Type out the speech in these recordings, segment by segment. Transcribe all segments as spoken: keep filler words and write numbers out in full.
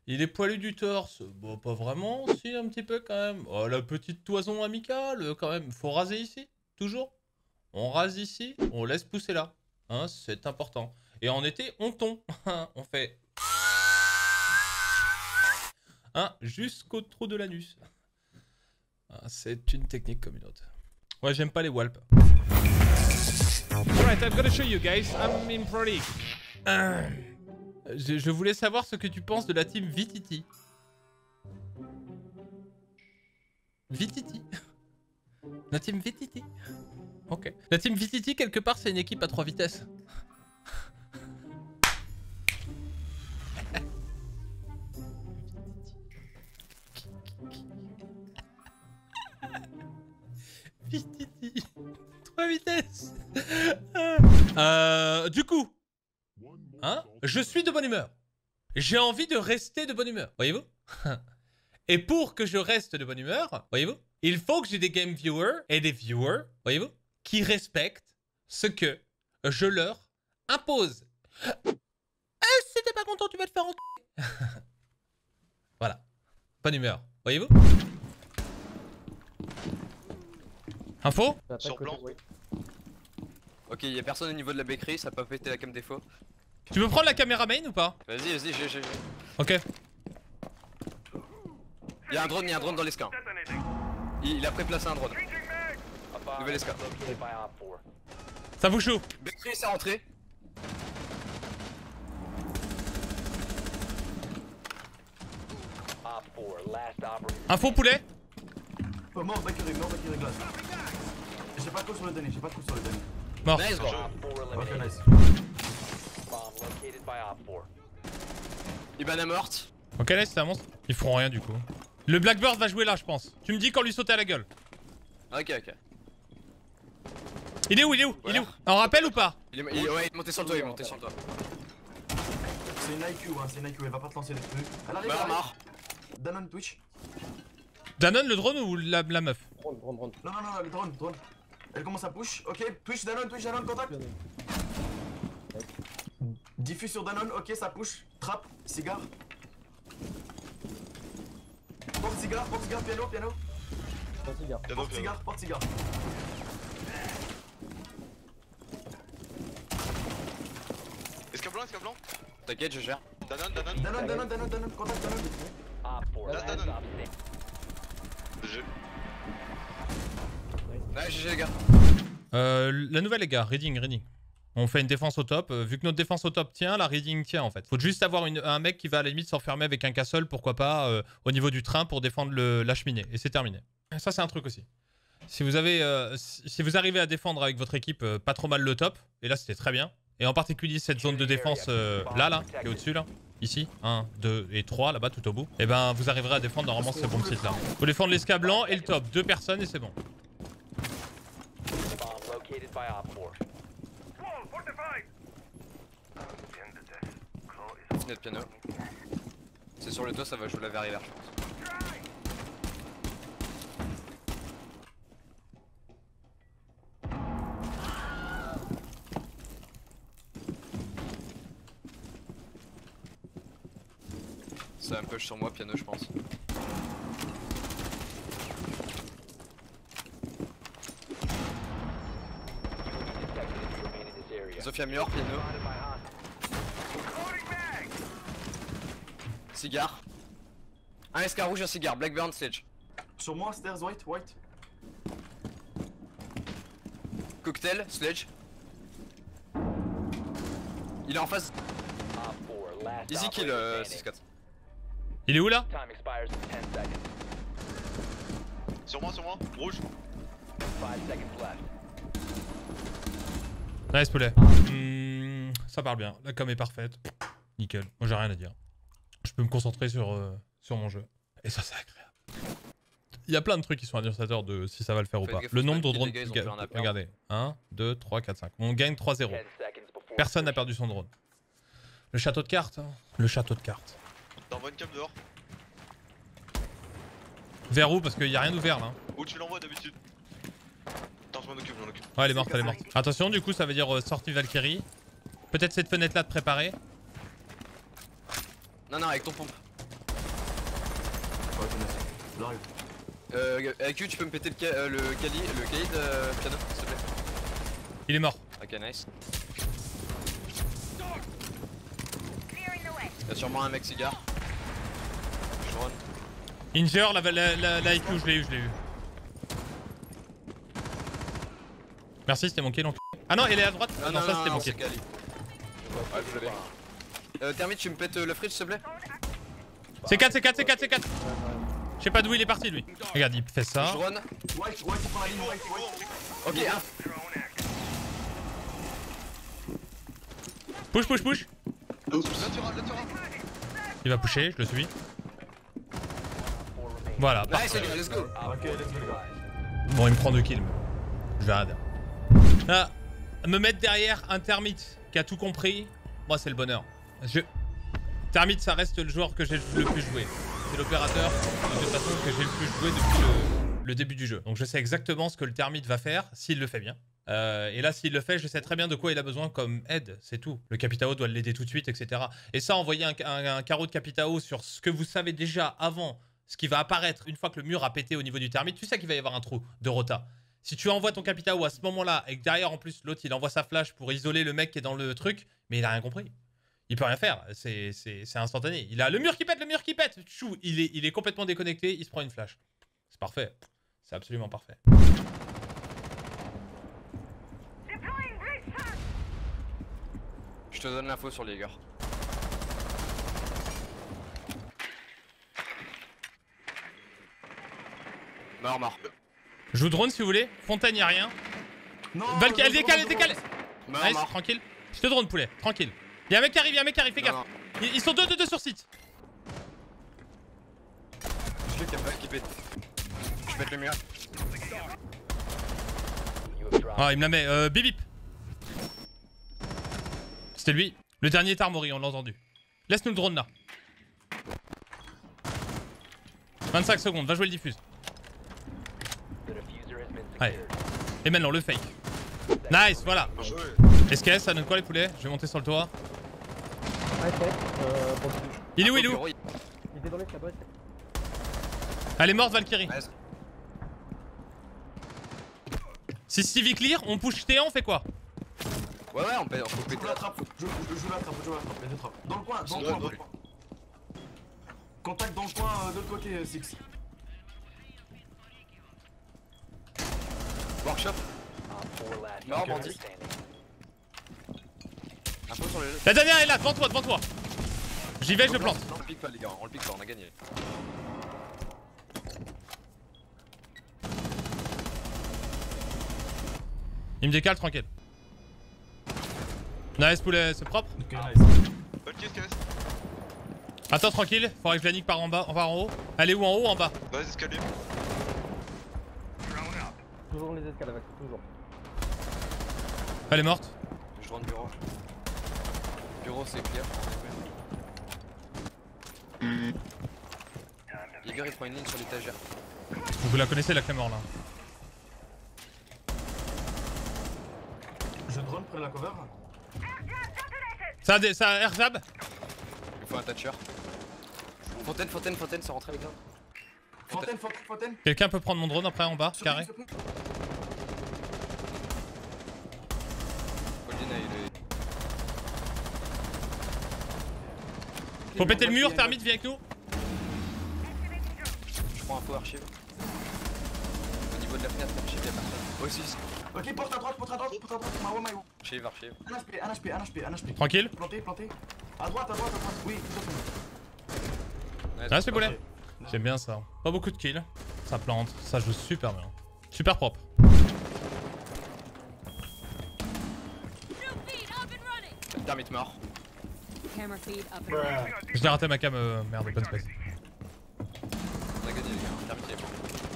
Il est poilu du torse. Bon, pas vraiment, si, un petit peu quand même. Oh, la petite toison amicale, quand même. Faut raser ici, toujours. On rase ici, on laisse pousser là. Hein, c'est important. Et en été, on tond. On fait... Hein, jusqu'au trou de l'anus. Ah, c'est une technique comme une autre. Ouais, j'aime pas les walps. Alright, I'm gonna show you guys. I'm in Pro League. Euh, je, je voulais savoir ce que tu penses de la team Vititi. Vititi. La team Vititi. Ok. La team Vititi, quelque part, c'est une équipe à trois vitesses. Vititi. Trois vitesses. Euh, du coup, hein, je suis de bonne humeur. J'ai envie de rester de bonne humeur, voyez-vous. Et pour que je reste de bonne humeur, voyez-vous, il faut que j'ai des game viewers et des viewers, voyez-vous, qui respectent ce que je leur impose. Eh, si t'es pas content, tu vas te faire en... Voilà. Bonne humeur, voyez-vous. Info? Sur blanc. Ok, y'a personne au niveau de la béquerie, ça peut pas péter la cam défaut. Tu veux prendre la caméra main ou pas? Vas-y, vas-y, j'ai, j'ai. Ok. Y'a un drone, y'a un drone dans l'escan. Il, il a préplacé un drone. Nouvel escan. Ça vous chaud? Béquerie, c'est rentré. Info poulet? Oh, mort, Bakary, mort, Bakary, glace. J'ai pas de coup sur le dernier, j'ai pas de coup sur le dernier. Mort. Nice, bro. Ok, nice. Ibana morte. Ok, là c'est un monstre. Ils feront rien du coup. Le Blackbird va jouer là, je pense. Tu me dis quand lui sauter à la gueule. Ok, ok. Il est où? Il est où? Il est où? On rappelle ou pas? Il est, il, ouais, il est monté sur le toit, il est monté sur le toit. C'est une I Q, hein, c'est une I Q, elle va pas te lancer des trucs. Elle arrive, Bah, elle arrive. mort. Danone Twitch. Danone le drone ou la, la meuf? Drone, drone, drone. Non, non, non, le drone, drone. Elle commence à push. Ok, Twitch, Danone, Twitch, Danone, contact. Diffuse sur Danone, ok, ça push. Trap, cigare. Porte cigare, porte cigare, piano, piano. Porte cigare. Porte cigare, porte cigare. Escape blanc, escape blanc. T'inquiète, je gère. Danone, Danone. Danone, Danone, Danone, Danone, contact Danone. Dan- Danone. Je- Ouais, G G les gars. Euh, la nouvelle les gars, reading, reading. On fait une défense au top. Euh, vu que notre défense au top tient, la reading tient en fait. Faut juste avoir une, un mec qui va à la limite s'enfermer avec un castle, pourquoi pas, euh, au niveau du train pour défendre le, la cheminée. Et c'est terminé. Ça c'est un truc aussi. Si vous avez, euh, si, si vous arrivez à défendre avec votre équipe euh, pas trop mal le top, et là c'était très bien. Et en particulier cette zone de défense euh, là, là, qui est au-dessus là. Ici, un, deux et trois là-bas tout au bout. Et ben vous arriverez à défendre normalement ce bon site là. Faut défendre l'esca blanc et le top. Deux personnes et c'est bon. Fenêtre piano. C'est sur le toit, ça va jouer la verre hiver, je pense. Ça un push sur moi, piano, je pense. Sophia Muir, piano. Cigare. Un S K rouge, un cigare. Blackburn, stage. Sur moi, stairs, white, white. Cocktail, sledge. Il est en face. Easy kill, euh, six quatre. Il est où là? Sur moi, sur moi. Rouge. Nice poulet. Mmh, ça parle bien. La com est parfaite. Nickel. Moi j'ai rien à dire. Je peux me concentrer sur, euh, sur mon jeu. Et ça c'est agréable. Il y a plein de trucs qui sont indicateurs de si ça va le faire ou pas. Le nombre de drones. Regardez. un, deux, trois, quatre, cinq. On gagne trois zéro. Personne n'a perdu son drone. Le château de cartes. Hein. Le château de cartes. T'envoies une cam dehors. Vers où? Parce qu'il n'y a rien ouvert là. Où tu l'envoies d'habitude? Attends, je m'en occupe, je m'en occupe. Ouais, elle est morte, elle est morte. Attention, du coup, ça veut dire euh, sortie Valkyrie. Peut-être cette fenêtre là de préparer. Non, non, avec ton pompe. Ok, merci. J'arrive. Euh, avec you, tu peux me péter le, ca euh, le Kali, le Kaïd, euh, piano, s'il te plaît. Il est mort. Ok, nice. Y'a sûrement un mec cigare. Je run. Inger, la, la, la, la I Q, je l'ai eu, je l'ai eu. Merci, c'était mon kill. Donc... Ah non, elle est à droite. Ah non, non, ça c'était mon kill. Kali. Ouais, je l'avais. Euh, Thermite, tu me pètes euh, le fridge, s'il te plaît. C'est quatre, c'est quatre, c'est quatre, c'est quatre. Je sais pas d'où il est parti lui. Regarde, il fait ça. Je run. White, white, il prend la ligne, white, white. Ok, un. Push, push, push. Là tu râles, là tu râles. Il va pusher, je le suis. Voilà, Nice, parfait. let's go. Ok, let's go, les gars. Bon, il me prend deux kills. Je vais arrêter. Ah, me mettre derrière un Thermite qui a tout compris, moi c'est le bonheur. Je... Thermite, ça reste le joueur que j'ai le plus joué. C'est l'opérateur de toute façon que j'ai le plus joué depuis le, le début du jeu. Donc je sais exactement ce que le Thermite va faire s'il le fait bien. Euh, et là, s'il le fait, je sais très bien de quoi il a besoin comme aide, c'est tout. Le Capitao doit l'aider tout de suite, et cetera. Et ça, envoyer un, un, un carreau de Capitao sur ce que vous savez déjà avant, ce qui va apparaître une fois que le mur a pété au niveau du Thermite, tu sais qu'il va y avoir un trou de rota. Si tu envoies ton Capitao à ce moment-là et que derrière, en plus, l'autre, il envoie sa flash pour isoler le mec qui est dans le truc, mais il a rien compris. Il peut rien faire, c'est instantané. Il a le mur qui pète, le mur qui pète. Chou, il est, il est complètement déconnecté, il se prend une flash. C'est parfait. C'est absolument parfait. Je te donne l'info sur les gars. Mort, mort. Je joue drone si vous voulez. Fontaine, y'a rien. Non, Valky, elle décale, elle décale. Mort, Nice, mort. tranquille. Je te drone, poulet, tranquille. Y'a un mec qui arrive, y'a un mec qui arrive, fais Non, gaffe. non. Ils, ils sont deux, deux, deux sur site. Je l'ai capable qui pète. Je pète le mur. Ah, il me la met. Euh, bip bip. C'était lui. Le dernier est armoré, on l'a entendu. Laisse-nous le drone là. vingt-cinq secondes, va jouer le diffuse. Allez. Et maintenant, le fake. Nice, voilà. S K S, ça donne quoi les poulets? Je vais monter sur le toit. Il est où, il est où? Il était dans les cabottes. Elle est morte, Valkyrie. Nice. Si Stevie clear, on push T un, on fait quoi? Ouais, ouais, on peut, on peut Je péter joue la trappe, je, je joue la trappe, je joue la trappe, les deux trappes. Dans le coin, dans le coin, dans le coin. Contact dans le coin euh, de l'autre côté, euh, Six. Workshop. Mort, bandit. Info sur le jeu. La dernière est là, devant toi, devant toi. J'y vais, je le plante. On le pique pas, les gars, on le pique pas, on a gagné. Il me décale, tranquille. Nice poulet, c'est propre. Ok, nice. Ok, S K S. Attends, tranquille, faudrait que je la nique par en bas, on va en haut. Elle est où, en haut ou en bas? Dans les escaliers. Toujours les escales avec, toujours. Elle est morte. Je rentre bureau. Bureau, c'est clear. Jaeger, il prend une ligne sur l'étagère. Vous la connaissez la Claymore là. Je drone près de la cover. Ça a, des, ça a airzab. Il faut un thatcher. Fontaine, Fontaine, Fontaine, c'est rentré avec toi. Fontaine, Fontaine, Fontaine. Quelqu'un peut prendre mon drone après en bas, carré. Holding, il est... Faut péter le mur, Thermite, viens avec nous. Je prends un faux archive. Au niveau de la fenêtre, l'archive, y'a personne. Aussi, Ok, porte à droite, porte à droite, porte à droite. Maou, maou. archive, archive. Un H P, un H P, un H P, un H P. Tranquille. Planté, planté. À droite, à droite, à droite. Oui, tout à fait. Ah, c'est poulet. Ok. J'aime bien ça. Pas beaucoup de kills. Ça plante, ça joue super bien. Super propre. Thermite mort. Camera feed up and running. J'ai raté ma cam, euh, merde, open space. On a gagné, les gars. Thermite est mort.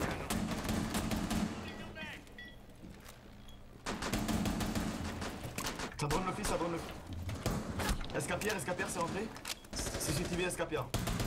Ça drone le fils, ça drone le fils. Escapier, escapier, c'est rentré. C C T V, escapier.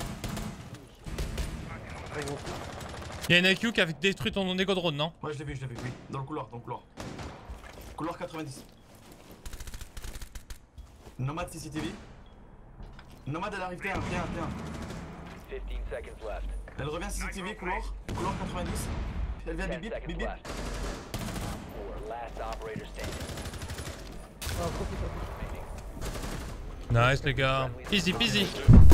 Il y a une I Q qui a détruit ton Nego drone, non? Ouais, je l'ai vu, je l'ai vu, oui. Dans le couloir, dans le couloir. Couloir quatre-vingt-dix. Nomade C C T V. Nomade, elle arrive T un, T un, T un. fifteen seconds left. Elle revient C C T V, couloir. Couloir quatre-vingt-dix. Elle vient bip bip bip bip. Ah, profite, profite. Nice les gars. Easy peasy.